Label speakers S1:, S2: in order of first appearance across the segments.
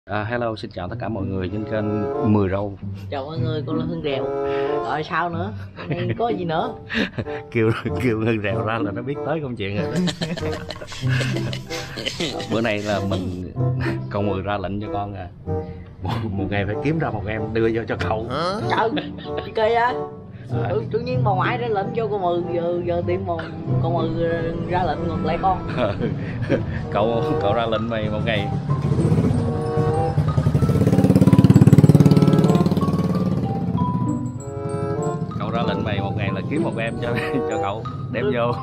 S1: Hello, xin chào tất cả mọi người trên kênh Mười Râu.
S2: Chào mọi người, con là Hương Rèo. Rồi sao nữa? Có gì nữa?
S1: kêu Hương Rèo ra là nó biết tới công chuyện rồi đó. Bữa nay là con Mười ra lệnh cho con một ngày phải kiếm ra một em đưa vô cho cậu.
S2: Trời, chị kỳ á. Tự nhiên bà ngoại ra lệnh cho con Mười, giờ tìm con Mười ra lệnh ngược lại con.
S1: Cậu ra lệnh mày một ngày. Ra lệnh mày một ngày là kiếm một em cho cậu đem vô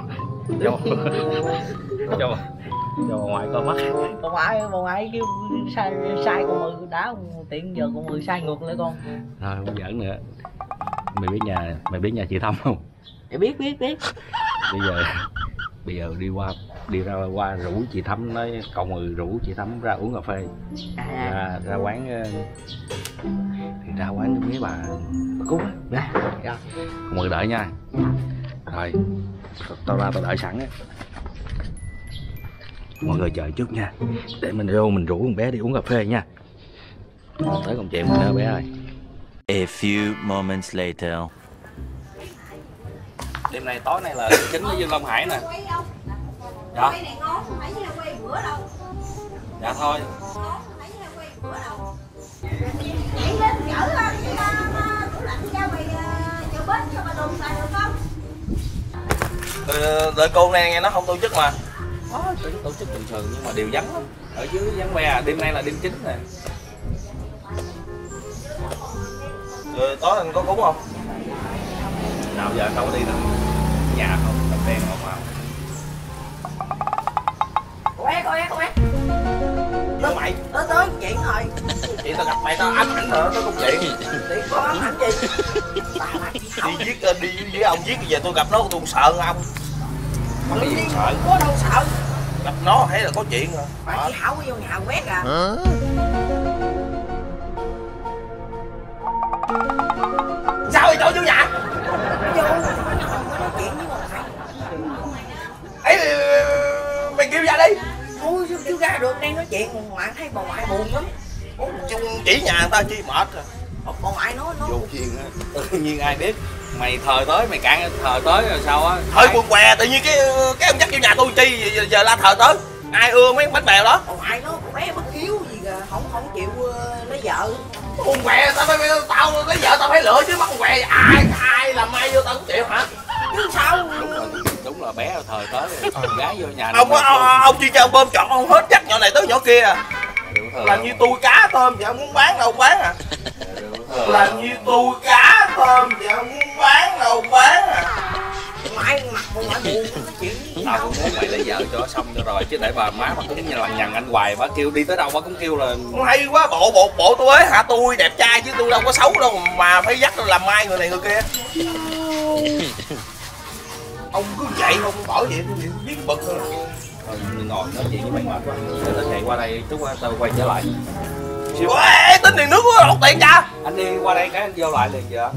S1: cho bà ngoại coi mắt.
S2: Bà ngoại kêu sai con Mười đá tiện, giờ con Mười sai ngược lại con.
S1: Thôi không giỡn nữa. Mày biết nhà chị Thắm không?
S2: Biết.
S1: Bây giờ đi ra rủ chị Thắm, nói con Mười rủ chị Thắm ra uống cà phê. Ra quán thì ra quán nước mía bà Cúc á. Con Mười đợi nha. Rồi tao ra tao đợi sẵn á. Mọi người chờ trước nha, để mình rủ con bé đi uống cà phê nha. Tới công chuyện mình đó bé ơi.
S3: A few moments later.
S1: Đêm nay tối nay là chính với Dương Long Hải nè. Dạ. Dạ thôi.
S4: Đợi cô này nghe nó không tổ chức mà.
S1: Tổ chức bình thường nhưng mà đều vắng lắm. Ở dưới vắng que. Đêm nay là đêm chính nè.
S4: Rồi tối anh có cúng không?
S1: Nào giờ đâu có đi đâu. Nhà không, đập đèn không vào.
S2: Cô bé.
S4: Tới mày.
S2: Tới chuyện rồi.
S4: Chị tao gặp mày tao ám ảnh nữa, tao công chuyện.
S2: Điện có ám ảnh gì?
S4: Đi với ông giết về tôi gặp nó tôi sợ ông.
S2: Cái gì sợ? Có đâu sợ.
S4: Gặp nó thấy là có chuyện rồi.
S2: Bà chị Hảo vô nhà quét à.
S4: Sao vậy tôi vô nhà?
S2: Vô nói chuyện với một thằng.
S4: Ấy mày kêu ra đi.
S2: Thôi kêu ra được, đang nói chuyện bà ngoại thấy bà ngoại buồn lắm.
S4: Chỉ nhà người ta chi mệt rồi.
S2: Bà ngoại nói
S1: Vô chuyện á. Tự nhiên ai biết mày thời tới mày cản thời tới rồi sao á?
S4: Thời quần què tự nhiên cái ông dắt vô nhà tôi chi giờ la thời tới. Ai ưa mấy bánh bèo đó?
S2: bà ngoại nói con bé bất hiếu gì kìa, không chịu lấy vợ.
S4: Quần què tao lấy vợ tao phải lựa chứ bắt quần què ai làm mai vô tao cũng chịu hả?
S2: Chứ sao?
S1: Đúng là bé thời tới rồi. Gái vô nhà
S4: Ông chuyên cho bơm chọn ông hết chắc nhỏ này tới nhỏ kia à. Làm như tôi cá tôm vậy ông muốn bán đâu bán à. Làm như tôi cá tôm vậy ông muốn bán đâu bán à.
S2: Ngoại mặt bà ngoại buồn nói chuyện với
S1: tao cũng muốn mày lấy vợ cho xong cho rồi chứ để bà má mà cũng lằng nhằng anh hoài, bà kêu đi tới đâu bà cũng kêu là
S4: hay quá bộ tôi ấy hả, tôi đẹp trai chứ tôi đâu có xấu đâu mà phải dắt làm mai người này người kia. Ông cứ vậy không bỏ vậy tôi giết bực thôi.
S1: thôi ngồi nói chuyện với mày mệt quá, để tao chạy qua đây chút tao quay trở lại.
S4: Ê, tính tiền nước có đột tiền cha.
S1: Anh đi qua đây cái anh vô lại liền giờ.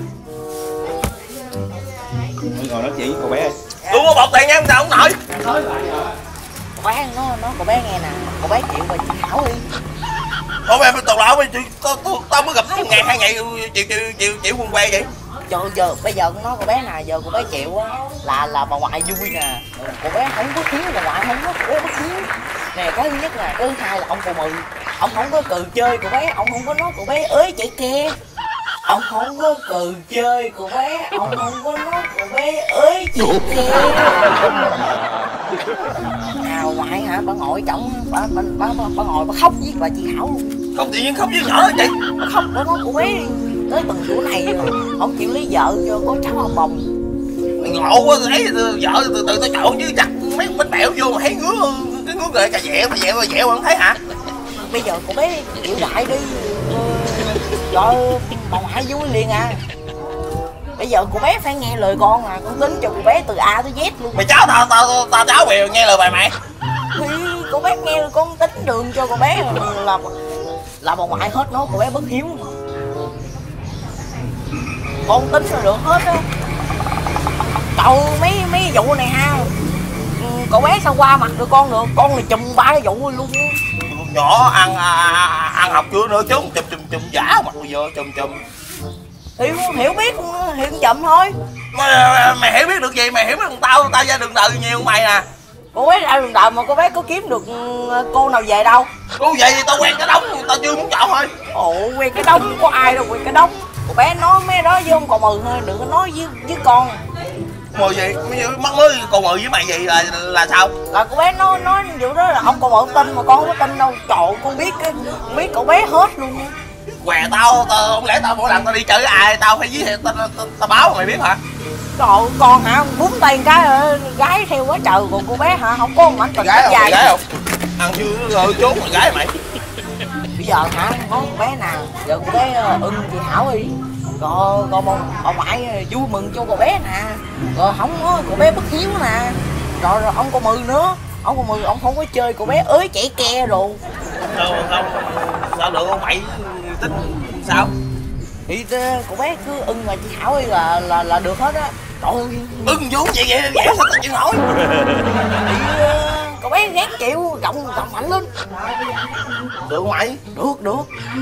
S1: Ngồi nói chuyện với cô bé ơi.
S4: Tôi có bọc tiền nha ông sao không nổi.
S2: cô bé nó cô bé nghe nè, cô bé chịu rồi chị Thảo đi.
S4: Thôi mày tao lão mày tao mới gặp nó 1 ngày 2 ngày chịu quần que vậy.
S2: Giờ bây giờ con nói cô bé nè, giờ cô bé chịu á là bà ngoại vui nè. Cô bé không có thiếu, bà ngoại không có, cô bé bất thiếu nè. Cái thứ nhất là cái thứ hai là ông cô Mười ông không có cừ chơi cô bé, ông không có nói cô bé ới chạy kia. Ông không có cừ chơi cô bé, ông không có nói cô bé ới chạy kia. Nào ngoại hả, bà ngồi trọng bà ngồi bà khóc với bà chị Hảo luôn.
S4: Không tự nhiên khóc với nhỏ đó chị.
S2: Bà khóc, bà nói cô bé tới từng tuổi này rồi không chịu lấy vợ cho có cháu ông bồng.
S4: Mày ngộ quá, thấy vợ từ từ tao chọn chứ chắc mấy bánh bèo vô mà thấy ngứa cái ngứa gợi cà dẹo mà không thấy hả?
S2: Bây giờ cô bé chịu đại đi rồi bà ngoại vui liền à. Bây giờ cô bé phải nghe lời con à, con tính cho cô bé từ A tới Z luôn.
S4: Mày cháu tao cháu mày nghe lời mày.
S2: Thì cô bé nghe lời con tính đường cho cô bé là bà ngoại hết nói cô bé bất hiếu. Con tính là được hết á. Cậu mấy vụ này ha, cậu bé sao qua mặt được con được, con là chùm 3 vụ luôn.
S4: Nhỏ học chưa nữa, trốn chùm giả mặt bây giờ chùm.
S2: Hiểu biết hiểu chậm thôi.
S4: Mày hiểu biết được gì? Mày hiểu biết được tao ra đường đời nhiều mày nè.
S2: Cô bé ra đường đời mà cô bé có kiếm được cô nào về đâu?
S4: Cô về thì tao quen cái đống, tao chưa muốn chọn thôi.
S2: Ồ, quen cái đống có ai đâu quen cái đống. Cô bé nói mấy đó với ông cậu mừ thôi, đừng có nói với con.
S4: Mười gì? Mắc mới còn mừ với mày gì là sao?
S2: Là cô bé nói vụ đó là ông cậu mừ tin mà con không có tin đâu. Trời ơi, con biết cậu bé hết luôn nha.
S4: Què tao không lẽ tao mỗi lần tao đi chơi với ai tao phải với tao báo mày biết hả?
S2: Trời ơi, con hả, búng tay cái gái theo quá trời, còn cô bé hả, không có một mảnh tình
S4: gái không? Ăn chưa rồi trốn con gái mày.
S2: Bây giờ hả, có con bé nào, giờ cô bé ưng chị Thảo đi. Rồi ông ngoại vui mừng cho cô bé nè. Rồi không có, cô bé bất hiếu nè. Rồi ông cô Mừ nữa. Ông cô Mừ, ông không có chơi cô bé ới chạy ke rồi.
S4: Không, sao được ông mày tính sao?
S2: Thì cô bé cứ ưng mà chị Thảo đi là được hết á. Trời ơi,
S4: ưng vốn vậy sao tao chịu nổi?
S2: Thì cô bé ghét chịu gọng mạnh lên.
S4: Được mày?
S2: Được.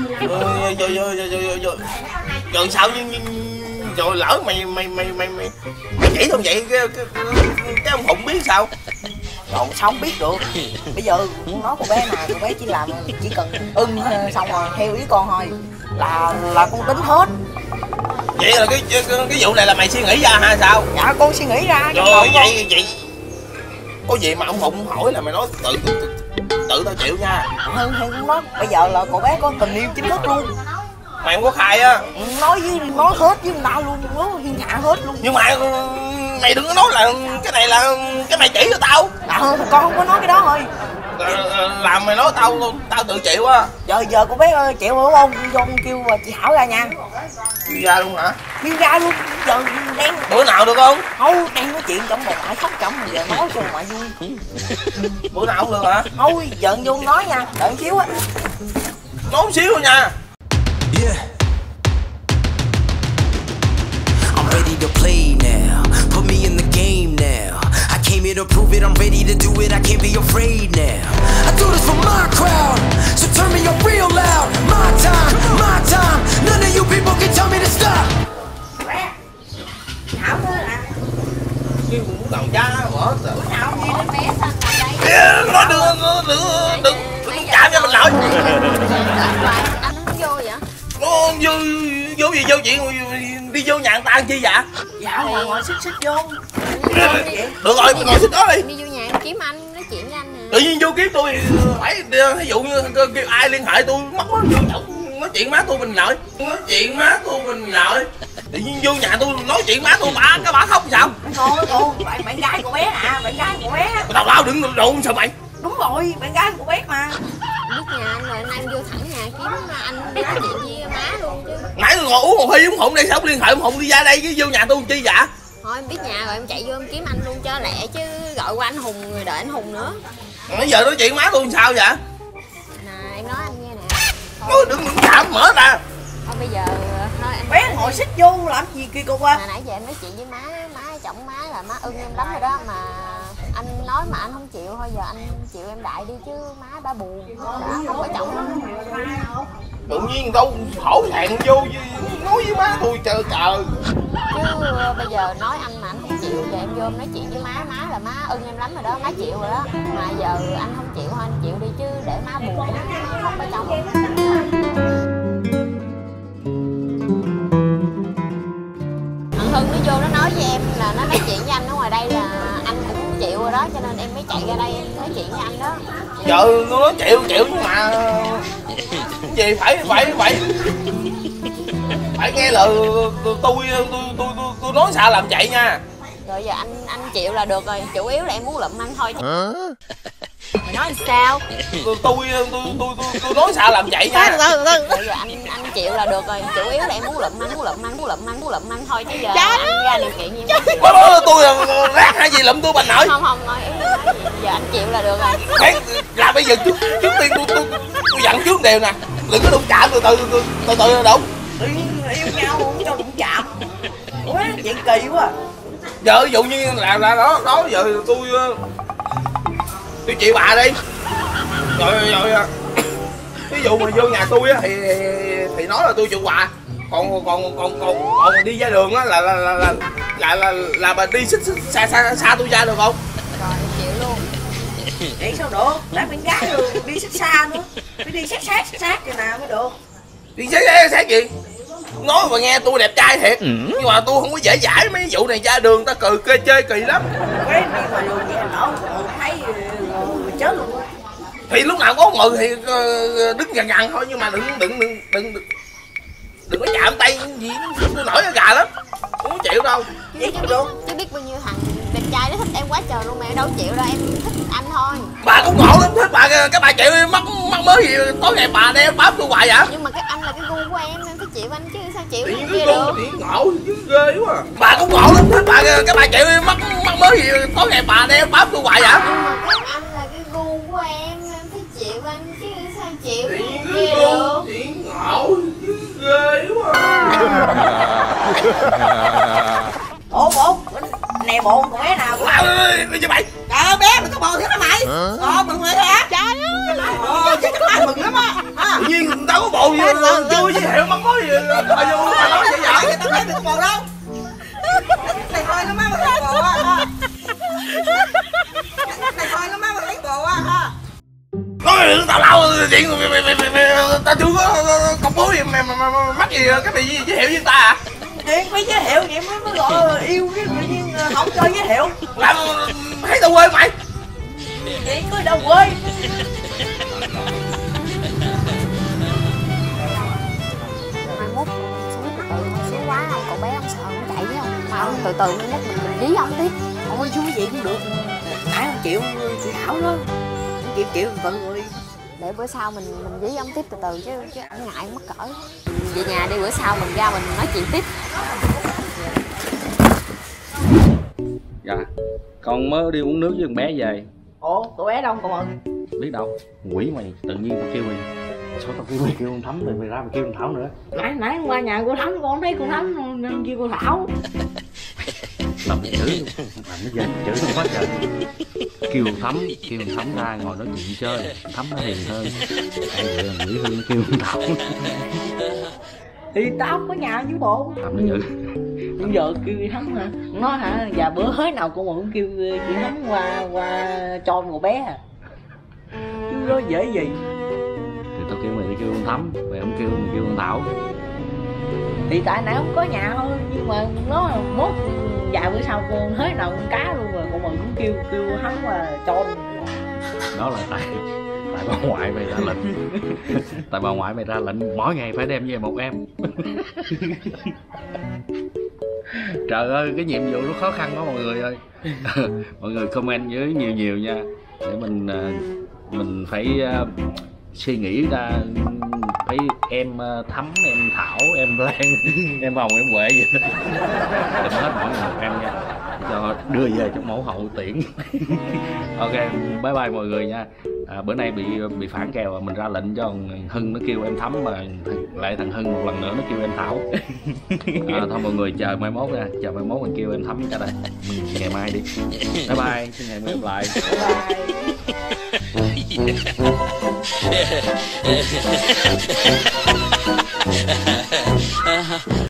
S4: Rồi sao rồi lỡ mày chỉ không vậy cái ông Hùng biết sao?
S2: Rồi sao không biết được. Bây giờ con nói cô bé nè, cô bé chỉ cần ưng xong rồi theo ý con thôi là con tính hết.
S4: Vậy là cái vụ này là mày suy nghĩ ra hay sao?
S2: Dạ con suy nghĩ ra.
S4: Rồi vậy có gì mà ông Hùng hỏi là mày nói tự tao chịu nha.
S2: Hơn con nói bây giờ là cô bé có tình yêu chính thức luôn.
S4: Mày không có khai á?
S2: Nói hết với người ta luôn, nói thiên hạ hết luôn.
S4: Nhưng mà mày đừng có nói là cái này là cái mày chỉ cho tao.
S2: Con không có nói cái đó thôi.
S4: Làm mày nói tao tự chịu á.
S2: Giờ cô bé chịu đúng không? Con kêu chị Thảo ra nha.
S4: Đi ra luôn hả?
S2: Đi ra luôn. Giờ đang
S4: bữa nào được không?
S2: Thôi đang nói chuyện trong một ngoại khóc chồng mà giờ nói cho ngoại vui.
S4: Bữa nào không được hả?
S2: Thôi giận vô nói nha, đợi xíu á.
S4: Nói xíu thôi nha.
S5: Yeah. I'm ready to play now. Put me in the game now. I came here to prove it. I'm ready to do it. I can't be afraid now. I do this for my crowd. So turn me up real loud. My time, my time. None of you people can tell me to stop.
S2: Thảo nữa nè.
S4: Kêu cũng cần cha bỏ.
S2: Thảo gì đến bé sao ngồi đây?
S4: Nó đừng chạm cho mình lại.
S6: Anh không vô vậy?
S4: Nó vô gì vô chuyện đi vô nhà người ta ăn chi vậy?
S2: Dạ là ngồi xích vô.
S4: Được rồi ngồi xích đó đi.
S6: Đi vô nhà em kiếm anh nói chuyện với anh nè.
S4: Tự nhiên vô kiếm tôi phải ví dụ như kêu ai liên hệ tôi mất vô nói chuyện má tôi bình lợi. Tự nhiên vô nhà tôi nói chuyện má tôi bà khóc sao?
S2: Cô bạn gái của bé à, bạn gái của bé.
S4: Tao đừng đụng sao mày?
S2: Đúng rồi, bạn gái của bé mà.
S6: Biết nhà anh rồi anh em vô thẳng nhà kiếm anh nói chuyện với má luôn chứ.
S4: Nãy tôi ngồi uống một ly Hùng đây sao không liên hệ Hùng đi ra đây chứ vô nhà tôi làm chi vậy?
S6: Thôi em biết nhà rồi em chạy vô em kiếm anh luôn cho lẹ chứ gọi qua anh Hùng rồi đợi anh Hùng nữa.
S4: Bây giờ nói chuyện má tôi làm sao vậy?
S6: Nè em nói anh nghe nè.
S4: Thôi đừng chạm mở ra.
S6: Thôi bây giờ thôi anh
S2: Bé ngồi xích vô làm gì kia cô qua.
S6: mà nãy giờ em nói chuyện với má chồng má là má ưng em lắm rồi đó mà anh nói mà anh không chịu thôi giờ anh chịu em đại đi chứ má đã buồn đã không có chồng.
S4: Tự nhiên đâu hổ thẹn vô nói với má tôi chờ
S6: Chứ bây giờ nói anh mà anh không chịu giờ em vô em nói chuyện với má là má ưng em lắm rồi đó má chịu rồi đó mà giờ anh không chịu thôi anh chịu đi chứ để má buồn má không có chồng. Thằng Hưng nó vô nó nói với em là nó nói chuyện với anh ở ngoài đây là anh cũng chịu rồi đó cho nên em mới chạy ra đây em nói chuyện với anh đó.
S4: Giờ nó chịu nhưng mà gì phải nghe lời tôi nói sao làm vậy nha.
S6: Rồi giờ anh chịu là được rồi chủ yếu là em muốn lụm anh thôi chứ. Mày nói anh sao?
S4: Tôi nói sao làm vậy nha.
S6: Rồi giờ anh chịu là được rồi chủ yếu là em muốn lụm anh thôi chứ giờ anh ra điều kiện như vậy.
S4: Tôi là rác hay gì lụm tôi bà nội.
S6: Không nói em nói giờ anh chịu là được rồi.
S4: Đấy, là bây giờ trước tiên tôi dặn trước điều nè, đừng có đụng chạm từ từ đụng.
S2: Yêu nhau không cho đụng chạm. Ủa chuyện kỳ quá.
S4: Giờ ví dụ như là đó giờ tôi chịu bà đi. Rồi ví dụ mà vô nhà tôi á thì nói là tôi chịu quà, còn đi ra đường á là bà đi xích xa tôi ra được không?
S6: Rồi em chịu luôn.
S2: Vậy sao được? Đã bên gái rồi đi xích xa nữa, phải đi sát cái nào mới được.
S4: Đi sát gì? Nói mà nghe tôi đẹp trai thiệt, nhưng mà tôi không có dễ dãi mấy vụ này, ra đường ta chơi kỳ lắm.
S2: Cái đi ngoài đường vậy lỡ thấy chết luôn.
S4: Thì lúc nào có người thì đứng gần thôi, nhưng mà đừng có chạm tay gì, tôi nổi cái gà lắm, không có chịu đâu.
S6: Chứ biết bao nhiêu thằng đẹp trai nó thích em quá trời luôn mà em đâu chịu đâu, em thích anh thôi.
S4: Bà cũng ngộ lắm, thích bà, cái bà chịu mắc mới gì tối ngày bà đem bám tôi hoài vậy?
S6: Nhưng mà cái anh là cái gu của em phải chịu anh chứ sao chịu
S4: Thì
S6: cái
S4: cái
S6: kia
S4: gu
S6: được.
S4: thì ngộ chứ ghê quá. Bà cũng ngộ lắm, thích bà, cái bà chịu mắc mới gì tối ngày bà đem bám tôi hoài vậy?
S6: Nhưng mà cái anh là cái gu của em phải chịu anh chứ sao chịu
S4: Thì
S6: cái
S4: cái
S6: kia
S4: gu
S6: được.
S4: thì ngộ chứ ghê quá.
S2: Bộ nè bộ con bé nào?
S4: Đi cho mày.
S2: Trời ơi bé mày có bồ thế hả mày? Mừng rồi hả?
S6: Trời ơi.
S2: Chứ các bạn mừng lắm á.
S4: Tự nhiên người ta có bồ gì chưa giới thiệu mắc mới gì bà vô bà nói vậy vậy?
S2: Tao thấy mày có bồ đâu. Này thôi nó má mày lấy bồ á. Này thôi nó má mày lấy bồ á.
S4: Nói tao lao chuyện tao chưa có công bố gì mà mắc gì cái bị giới thiệu với ta à?
S2: Chuyện phải giới thiệu vậy mới gọi yêu cái tự nhiên không cho giới thiệu.
S4: Làm thấy tao quê mày.
S2: Vậy cứ đâu quê.
S6: Mai mốt xuống từ từ xuống quá không cậu bé không sợ không chạy với không mà ông từ từ mai mốt mình dí ông tiếp.
S2: Ôi chú vậy cũng được. Nãy không chịu chị Thảo đó. Chịu từ rồi.
S6: Để bữa sau mình dí ông tiếp từ từ chứ ông ngại mắc cỡ. Về nhà đi bữa sau mình ra mình nói chuyện tiếp.
S1: Dạ, con mới đi uống nước với con bé về.
S2: Ủa tụi bé đâu còn mừng?
S1: Biết đâu, quỷ mày, tự nhiên tao kêu mày. Sao tao kêu mày kêu con Thắm rồi mày ra mày kêu con Thảo nữa?
S2: Nãy qua nhà cô Thắm con thấy cô Thắm nên kêu cô Thảo.
S1: Làm mày chửi, làm nó về chửi nó quá trời. Kêu con Thắm ra ngồi nói chuyện chơi, Thắm nó hiền hơn. Hai người nghĩ hơn nó kêu con Thảo.
S2: Thì tao có nhà với bộ.
S1: Làm nó chửi.
S2: Bây giờ kêu chị Thắm hả? Nó hả? Và bữa hới nào cô mà cũng kêu chị Thắm qua cho một bé à. Chứ nó dễ gì.
S1: Thì tao kêu mày đi kêu con Thắm, mày không kêu mày kêu con Thảo.
S2: Thì tại nãy không có nhà thôi, nhưng mà nó mốt vài bữa sau cô hới nào con cá luôn rồi cô mà cũng kêu Thắm qua cho.
S1: Đó là tại bà ngoại mày ra lệnh. Tại bà ngoại mày ra lệnh mỗi ngày phải đem về một em. Trời ơi, cái nhiệm vụ nó khó khăn quá mọi người ơi. Mọi người comment với nhiều nha, để mình phải suy nghĩ ra phải em Thắm, em Thảo, em Lan, em Hồng, em Huệ vậy đó. Đừng hết mỗi người một em nha, cho đưa về trong mẫu hậu tiễn. Ok, bye bye mọi người nha. Bữa nay bị phản kèo, mình ra lệnh cho thằng Hưng nó kêu em Thắm, mà lại thằng Hưng một lần nữa nó kêu em Thảo. Thôi mọi người chờ mai mốt nha, chờ mai mốt mình kêu em Thắm cả đây, ngày mai đi. Bye bye, xin hẹn gặp lại.
S2: Bye.